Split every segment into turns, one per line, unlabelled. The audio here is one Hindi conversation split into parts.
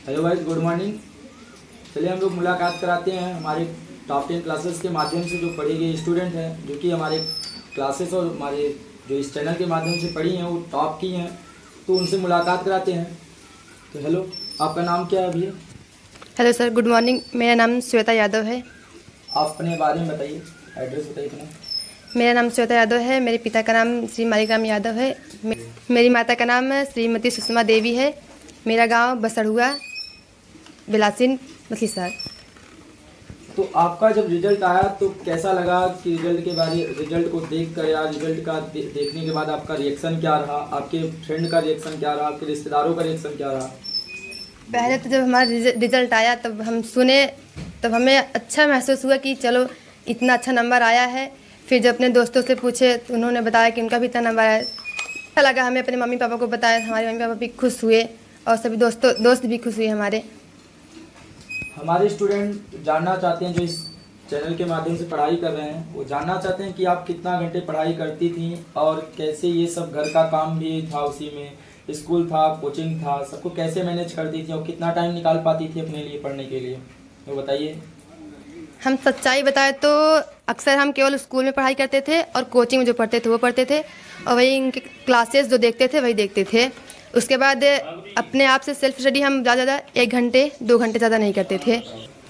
Hello guys, good morning. चलिए हम लोग मुलाकात कराते हैं हमारे टॉप 10 क्लासेस के माध्यम से जो पढ़े गए स्टूडेंट हैं, जो कि हमारे क्लासेस और हमारे जो इस चैनल के माध्यम से पढ़ी हैं वो टॉप की हैं, तो उनसे मुलाकात कराते हैं। तो हेलो, आपका नाम क्या है भैया?
Hello sir, good morning. मेरा नाम श्वेता यादव है।
आप अपने बारे में बताइए, एड्रेस बताइए अपना।
मेरा नाम श्वेता यादव है। मेरे पिता का नाम श्री मालिकराम यादव है। मेरी माता का नाम श्रीमती सुषमा देवी है। मेरा गांव बसड़ुआ बिलासिन मछलीशहर।
तो आपका जब रिजल्ट आया तो कैसा लगा कि रिजल्ट को देख कर या रिजल्ट का देखने के बाद आपका रिएक्शन क्या रहा, आपके फ्रेंड का रिएक्शन क्या रहा, आपके रिश्तेदारों का रिएक्शन क्या रहा?
पहले तो जब हमारा रिजल्ट आया तब हम सुने, तब हमें अच्छा महसूस हुआ कि चलो इतना अच्छा नंबर आया है। फिर जब अपने दोस्तों से पूछे तो उन्होंने बताया कि उनका भी इतना नंबर आया। अच्छा लगा। हमें अपने मम्मी पापा को बताया, हमारे मम्मी पापा भी खुश हुए और सभी दोस्त भी खुश हुए हमारे।
हमारे स्टूडेंट जानना चाहते हैं, जो इस चैनल के माध्यम से पढ़ाई कर रहे हैं, वो जानना चाहते हैं कि आप कितना घंटे पढ़ाई करती थी और कैसे ये सब घर का काम भी था, उसी में स्कूल था, कोचिंग था, सबको कैसे मैनेज करती थी और कितना टाइम निकाल पाती थी अपने लिए पढ़ने के लिए, तो बताइए।
हम सच्चाई बताएं तो अक्सर हम केवल स्कूल में पढ़ाई करते थे और कोचिंग में जो पढ़ते थे वो पढ़ते थे, और वही इनके क्लासेस जो देखते थे वही देखते थे। उसके बाद अपने आप से सेल्फ स्टडी हम ज़्यादा 1 घंटे 2 घंटे ज़्यादा नहीं करते थे।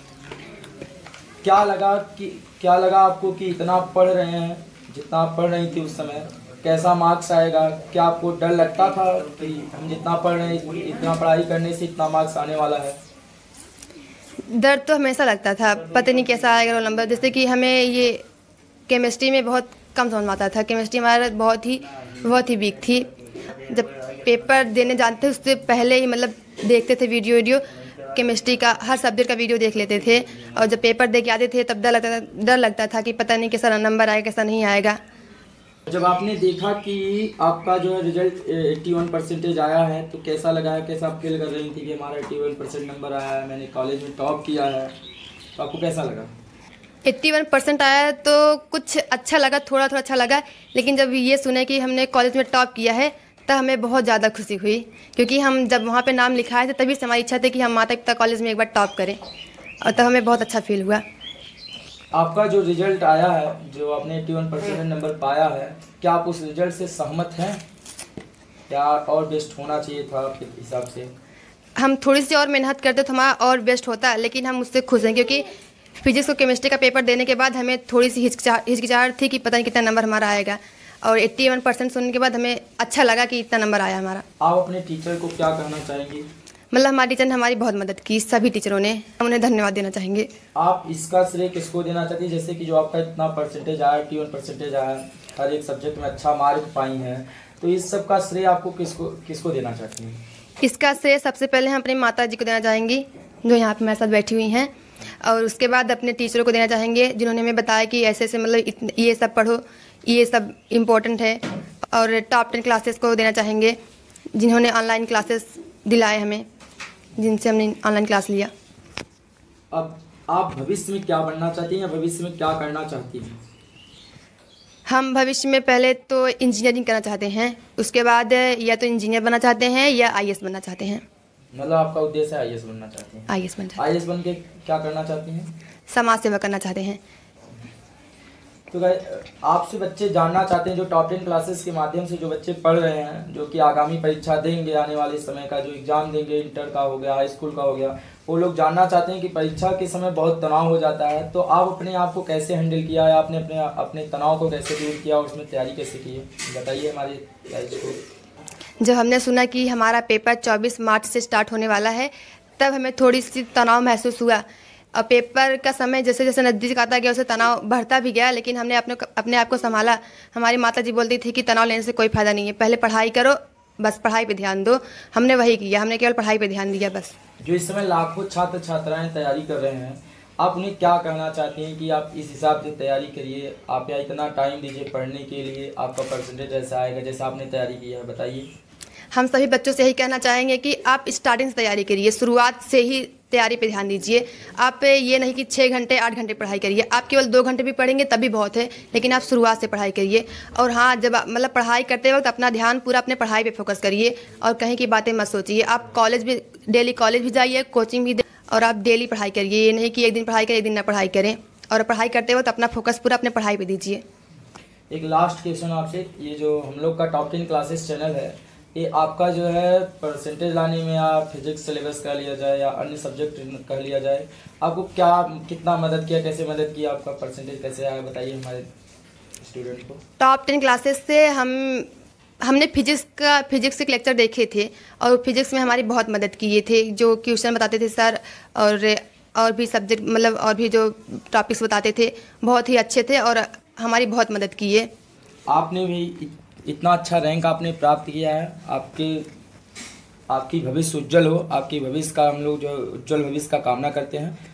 क्या लगा आपको कि इतना पढ़ रहे हैं, जितना आप पढ़ रही थी उस समय, कैसा मार्क्स आएगा? क्या आपको डर लगता था कि हम जितना पढ़ रहे हैं, इतना पढ़ाई करने से इतना मार्क्स आने वाला है?
डर तो हमेशा लगता था, पता नहीं कैसा आएगा रोल नंबर। जैसे कि हमें ये केमिस्ट्री में बहुत कम समझ में आता था। केमिस्ट्री हमारा बहुत ही वीक थी। जब पेपर देने जाते थे उससे पहले ही मतलब देखते थे वीडियो केमिस्ट्री का, हर सब्जेक्ट का वीडियो देख लेते थे। और जब पेपर दे के आते थे तब डर लगता था कि पता नहीं कैसा नंबर आएगा कैसा नहीं आएगा।
जब आपने देखा कि आपका जो है रिजल्ट 81% आया है तो कैसा लगा है, कैसा आप फील कर रही थी कि हमारा 81% नंबर आया है, मैंने कॉलेज में टॉप किया है, तो आपको कैसा लगा?
81% आया तो कुछ अच्छा लगा, थोड़ा अच्छा लगा। लेकिन जब ये सुने कि हमने कॉलेज में टॉप किया है तब हमें बहुत ज़्यादा खुशी हुई, क्योंकि हम जब वहाँ पे नाम लिखाए थे तभी से हमारी इच्छा थी कि हम माता पिता कॉलेज में एक बार टॉप करें, और तब हमें बहुत अच्छा फील हुआ।
आपका जो रिजल्ट आया है, जो आपने 81% नंबर पाया है, क्या आप उस रिजल्ट से सहमत हैं या और बेस्ट होना चाहिए था आपके हिसाब से?
हम थोड़ी सी और मेहनत करते तो हमारा और बेस्ट होता, लेकिन हम उससे खुश हैं, क्योंकि फिजिक्स और केमिस्ट्री का पेपर देने के बाद हमें थोड़ी सी हिचकिचाहट थी कि पता नहीं कितना नंबर हमारा आएगा, और 81% सुनने के बाद हमें अच्छा लगा कि इतना नंबर आया हमारा।
आप अपने टीचर को क्या कहना चाहेंगी?
मतलब हमारे टीचर ने हमारी बहुत मदद की, सभी टीचरों ने, हम उन्हें धन्यवाद देना चाहेंगे।
आप इसका श्रेय किसको देना चाहती हैं, जैसे कि जो आपका इतना परसेंटेज आया, 81% आया, हर एक सब्जेक्ट में अच्छा मार्क पाई हैं, तो इस सब का श्रेय आपको किसको देना चाहती हैं?
इसका श्रेय सबसे पहले हम अपनी माता जी को देना चाहेंगी, जो यहाँ पे मेरे साथ बैठी हुई हैं, और उसके बाद अपने टीचरों को देना चाहेंगे जिन्होंने हमें बताया कि ऐसे ऐसे मतलब ये सब पढ़ो, ये सब इम्पोर्टेंट है। और टॉप 10 क्लासेस को देना चाहेंगे जिन्होंने ऑनलाइन क्लासेस दिलाए हमें, जिनसे हमने ऑनलाइन क्लास लिया।
अब आप भविष्य में क्या बनना चाहती हैं या भविष्य में क्या करना चाहती हैं?
हम भविष्य में पहले तो इंजीनियरिंग करना चाहते हैं, उसके बाद या तो इंजीनियर बनना चाहते हैं या आईएएस बनना चाहते हैं।
मतलब आपका उद्देश्य आईएएस बनना चाहती हैं? आईएएस बन के क्या करना चाहती हैं?
समाज सेवा करना चाहते हैं।
तो आपसे बच्चे जानना चाहते हैं, जो टॉप 10 क्लासेस के माध्यम से जो बच्चे पढ़ रहे हैं, जो कि आगामी परीक्षा देंगे, आने वाले समय का जो एग्ज़ाम देंगे, इंटर का हो गया, हाई स्कूल का हो गया, वो लोग जानना चाहते हैं कि परीक्षा के समय बहुत तनाव हो जाता है, तो आप अपने आप को कैसे हैंडल किया है, आपने अपने तनाव को कैसे दूर किया और उसमें तैयारी कैसे की है, बताइए हमारे को।
जब हमने सुना कि हमारा पेपर 24 मार्च से स्टार्ट होने वाला है तब हमें थोड़ी सी तनाव महसूस हुआ, और पेपर का समय जैसे जैसे नज़दीक आता गया उससे तनाव बढ़ता भी गया, लेकिन हमने अपने आप को संभाला। हमारी माता जी बोलती थी कि तनाव लेने से कोई फ़ायदा नहीं है, पहले पढ़ाई करो, बस पढ़ाई पे ध्यान दो। हमने वही किया, हमने केवल पढ़ाई पे ध्यान दिया बस।
जो इस समय लाखों छात्र छात्राएं तैयारी कर रहे हैं, आप उन्हें क्या कहना चाहती हैं कि आप इस हिसाब से तैयारी करिए, आप या इतना टाइम दीजिए पढ़ने के लिए, आपका परसेंटेज ऐसा आएगा जैसा आपने तैयारी की है, बताइए।
हम सभी बच्चों से यही कहना चाहेंगे कि आप स्टार्टिंग से तैयारी करिए, शुरुआत से ही तैयारी पे ध्यान दीजिए। आप ये नहीं कि 6 घंटे 8 घंटे पढ़ाई करिए, आप केवल 2 घंटे भी पढ़ेंगे तभी बहुत है, लेकिन आप शुरुआत से पढ़ाई करिए। और हाँ, जब मतलब पढ़ाई करते वक्त अपना ध्यान पूरा अपने पढ़ाई पे फोकस करिए और कहीं की बातें मत सोचिए। आप कॉलेज भी डेली कॉलेज भी जाइए, कोचिंग भी और आप डेली पढ़ाई करिए। ये नहीं कि एक दिन पढ़ाई करें एक दिन ना पढ़ाई करें, और पढ़ाई करते वक्त अपना फोकस पूरा अपने पढ़ाई पे दीजिए।
एक लास्ट क्वेश्चन आपसे, ये जो हम लोग का टॉप 10 क्लासेस चैनल है, ये आपका जो है परसेंटेज लाने में या फिजिक्स सिलेबस कह लिया जाए या अन्य सब्जेक्ट कह लिया जाए, आपको क्या कितना मदद किया, कैसे मदद किया, आपका परसेंटेज कैसे आया, बताइए हमारे स्टूडेंट को।
टॉप 10 क्लासेस से हमने फिजिक्स के लेक्चर देखे थे और फिजिक्स में हमारी बहुत मदद किए थे। जो क्वेश्चन बताते थे सर और भी सब्जेक्ट मतलब और भी जो टॉपिक्स बताते थे बहुत ही अच्छे थे और हमारी बहुत मदद की है।
आपने भी इतना अच्छा रैंक आपने प्राप्त किया है, आपकी भविष्य उज्जवल हो, आपकी भविष्य का हम लोग जो उज्जवल भविष्य का कामना करते हैं।